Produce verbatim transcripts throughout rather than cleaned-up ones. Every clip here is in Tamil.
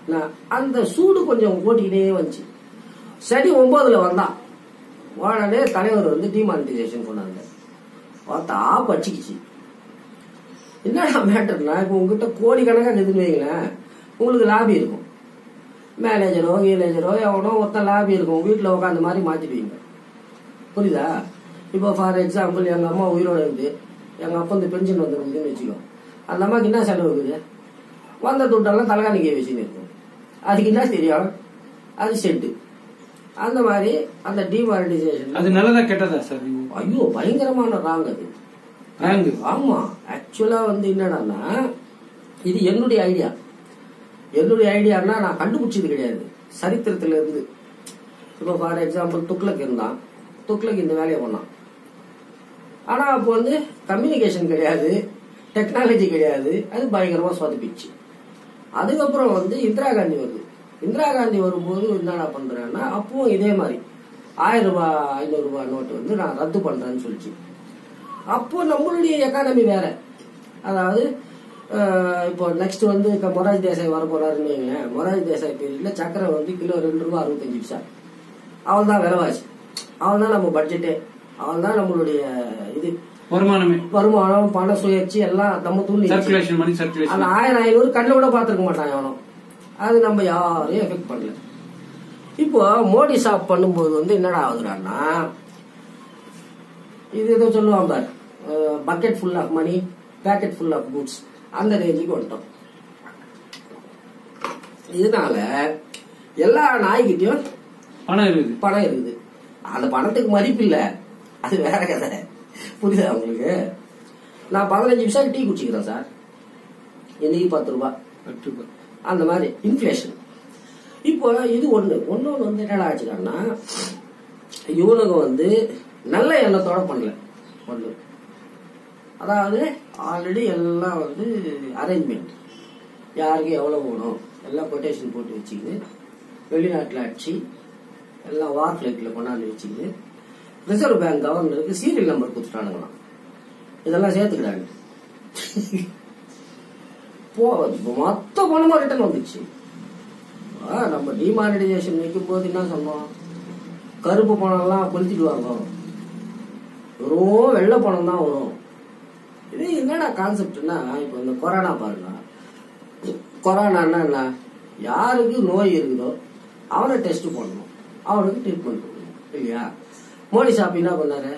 அந்த சூடு கொஞ்சம் ஓட்டிக்கிட்டே வந்துச்சு. சரி ஒன்பதுல வந்தான் உடனே தலைவர் வந்து டிமானிட்டைசேஷன் கொண்டாங்க. பார்த்தா பச்சிக்கிச்சு. என்னடா மேட்டர்னா, இப்போ உங்ககிட்ட கோடிக்கணக்காக எதுன்னு வைங்களேன், உங்களுக்கு லாபி இருக்கும். மேனேஜரோ கீனேஜரோ எவனோ ஒருத்தன் லாபி இருக்கும். வீட்டில் உட்காந்து மாதிரி மாற்றிடுவீங்க. புரியுதா? இப்போ ஃபார் எக்ஸாம்பிள் எங்கள் அம்மா உயிரோடு இருக்குது, எங்கள் அப்பா இந்த பென்ஷன் வந்துருக்குதுன்னு வச்சுக்கோ. அந்த அம்மாவுக்கு என்ன செலவு இருக்குது? வந்த துட்டெல்லாம் தலைகாணிக்க வச்சுன்னு இருக்கும். அதுக்கு என்ன தெரியும்? அது செட்டு. அந்த மாதிரி அந்த டிமானிட்டைசேஷன் அது நல்லதா கெட்டதா சார்? ஐயோ பயங்கரமான ராங் அது. ஆமா, ஆக்சுவலா வந்து என்னன்னா, இது என்னுடைய ஐடியா. என்னுடைய ஐடியானா நான் கண்டுபிடிச்சது கிடையாது, சரித்திரத்துல இருந்து. இப்போ ஃபார் எக்ஸாம்பிள் துக்ளக் இருந்தான், துக்ளக் இந்த வேலையை பண்ணான். ஆனா அப்போ வந்து கம்யூனிகேஷன் கிடையாது, டெக்னாலஜி கிடையாது, அது பயங்கரமா சொதப்பிச்சு. அதுக்கப்புறம் வந்து இந்திரா காந்தி வருது. இந்திரா காந்தி வரும்போது என்னடா பண்றேன்னா, அப்பவும் இதே மாதிரி ஆயிரம் ரூபாய் ஐநூறு ரூபாய் நோட்டு வந்து நான் ரத்து பண்றேன்னு சொல்லிச்சு. அப்போ நம்மளுடைய எக்கானமி வேற. அதாவது இப்போ நெக்ஸ்ட் வந்து மொராஜி தேசாய் வர போறாருன்னு வைங்களேன். மொராஜி தேசாய் பீரியட்ல சக்கரை வந்து கிலோ ரெண்டு ரூபாய் அறுபத்தஞ்சு பைசா. அவள் தான் விலைவாசி, அவள் தான் நம்ம பட்ஜெட்டே, அவள் தான் நம்மளுடைய இது வருமானமே. வருமானம், பண சுயற்சி எல்லாம் நம்ம தூண்டி. அந்த ஆயிரம் ஐநூறு கண்ணு கூட பாத்துருக்க மாட்டான் எவனும். அது நம்ம யாரையும் எஃபெக்ட் பண்ணல. இப்போ மோடி ஷாப் பண்ணும்போது வந்து என்னடா ஆகுதுன்னா, இது ஏதோ சொல்லுவாங்க பாரு, bucket full of money packet full of goods, அந்த ரேஞ்சுக்கு வந்துட்டோம். இதனால எல்லா நாய்கிட்டையும் பணம் இருக்குது, பணம் இருக்குது. அந்த பணத்துக்கு மதிப்பு இல்ல, அது வேற கதை. புரியுதா உங்களுக்கு? நான் பதினஞ்சு நிமிஷம் டீ குடிச்சுக்கிறேன் சார், இன்னைக்கு பத்து ரூபாய் பத்து ரூபாய் அந்த மாதிரி இன்ஃபிளேஷன். இப்போ இது ஒண்ணு ஒன்னு வந்து என்னடா ஆச்சுன்னா, இவனுங்க வந்து நல்ல எண்ணத்தோட பண்ணல. ஒண்ணு, அதாவது ஆல்ரெடி எல்லாம் வந்து அரேஞ்ச்மெண்ட், யாருக்கு எவ்வளவு வேணும் எல்லாம் கொட்டேஷன் போட்டு வச்சுக்கிது, வெளிநாட்டில் அடிச்சு எல்லாம் வார் பிளைட்ல கொண்டாந்து வச்சுக்கிது, ரிசர்வ் பேங்க் கவர்னருக்கு சீரியல் நம்பர் கொடுத்துட்டானுங்களாம், இதெல்லாம் சேர்த்துக்கிட்டாங்க. மொத்த பணமும் ரிட்டர்ன் வந்துச்சு. நம்ம டிமானிட்டைசேஷன் வைக்கும் போது என்ன சொன்னோம், கருப்பு பணம் எல்லாம் கொளுத்திடுவாங்க, வெறும் வெள்ளை பணம் தான் வரும். இது என்னடா கான்செப்ட்னா, இப்ப இந்த கொரோனா பாருங்க, கொரோனா என்ன, யாருக்கு நோய் இருக்குதோ அவனை டெஸ்ட் பண்ணணும், அவனுக்கு ட்ரீட்மெண்ட் கொடுக்கணும் இல்லையா? மோடி சாப்பி என்ன பண்ணாரு,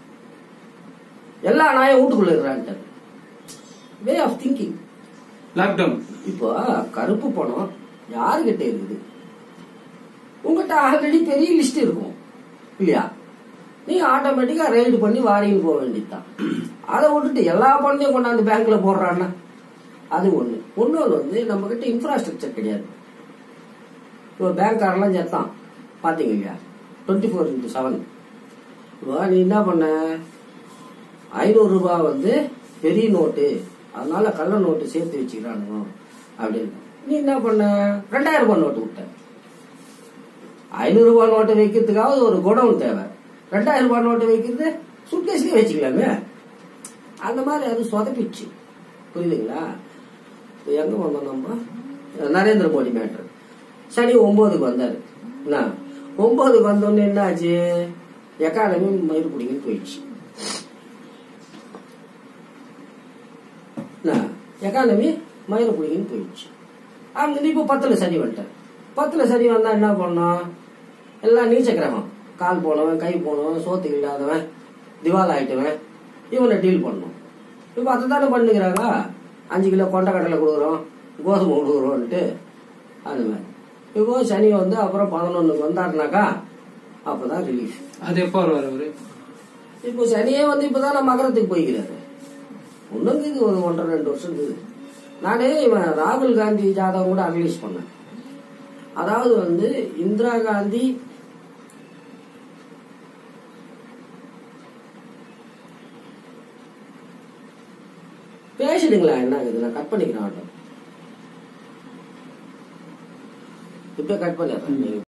எல்லா நாயும் வீட்டுக்குள்ள இருக்கிறான்ட்டு. Way of thinking. லாக்டவுன். இப்போ கருப்பு பணம் யாருகிட்ட இருக்குது? உங்ககிட்ட ஆல்ரெடி பெரிய லிஸ்ட் இருக்கும் இல்லையா? நீ ஆட்டோமேட்டிக்கா ரைடு பண்ணி வாரின்னு போக வேண்டியதுதான். அதை விட்டுட்டு எல்லா பணத்தையும் கொண்டாந்து பேங்க்ல போடுறான்னா அது ஒண்ணு. ஒன்னொன்று வந்து நம்ம கிட்ட இன்ஃப்ராஸ்ட்ரக்சர் கிடையாது. இப்போ பேங்க்காரெல்லாம் சேர்த்தான் பாத்தீங்க இல்லையா, டுவெண்ட்டி ஃபோர் இன்டூ செவன். இப்போ நீ என்ன பண்ண, ஐநூறு ரூபாய் வந்து பெரிய நோட்டு, அதனால கள்ள நோட்டு சேர்த்து வச்சுக்கிறானுங்க அப்படின்னு. நீ என்ன பண்ண, ரெண்டாயிரம் ரூபாய் நோட்டு விட்ட. ஐநூறு ரூபாய் நோட்டு வைக்கிறதுக்காவது ஒரு குடவுன் தேவை, ரெண்டாயிரம் ரூபாய் நோட்டு வைக்கிறது சுட்கேஸ்லயே வச்சுக்கலாமே. அந்த மாதிரி அது சொதப்பிச்சு. புரியுதுங்களா? எங்க வந்தோம் நம்ம, நரேந்திர மோடி மேட்டர். சரி ஒன்பதுக்கு வந்தாரு. என்ன ஒன்பதுக்கு வந்தோன்னு என்ன ஆச்சு, எக்கானமி மயிறு பிடிங்கன்னு போயிடுச்சு. எக்கானமி மயிறு பிடிங்கன்னு போயிடுச்சு. அங்க இப்போ பத்துல சரி வந்துட்டேன். பத்துல சரி வந்தா என்ன பண்ணோம், எல்லாம் நீச்ச கிரகம், கால் போனவன் கை போனவன் சோத்துக்கு இல்லாதவன் திவால் ஆயிட்டவன் இவனை டீல் பண்ணும். இப்ப அதுதானே பண்ணுகிறாங்க. அஞ்சு கிலோ கொண்ட கடலை கொடுக்குறோம், கோதுமை கொடுக்குறோம்ட்டு. அது மாதிரி இப்போ சனி வந்து அப்புறம் பதினொன்னுக்கு வந்தாருனாக்கா அப்பதான் ரிலீஃப். அது எப்போ வருவார் அவரு? இப்போ சனியே வந்து இப்பதான் நம்ம மகரத்துக்கு போய்க்கிறாரு. ஒண்ணுங்க இது ஒரு ஒன்றரை ரெண்டு வருஷம் இருக்குது. நானே இவன் ராகுல் காந்தி ஜாதகம் கூட அனலைஸ் பண்ணேன். அதாவது வந்து இந்திரா காந்தி பேசிடுங்களா, என்ன ஆகுது, நான் கட் பண்ணிக்கிறேன் ஆட்டோ, இப்ப கட் பண்ணிடுறேன்.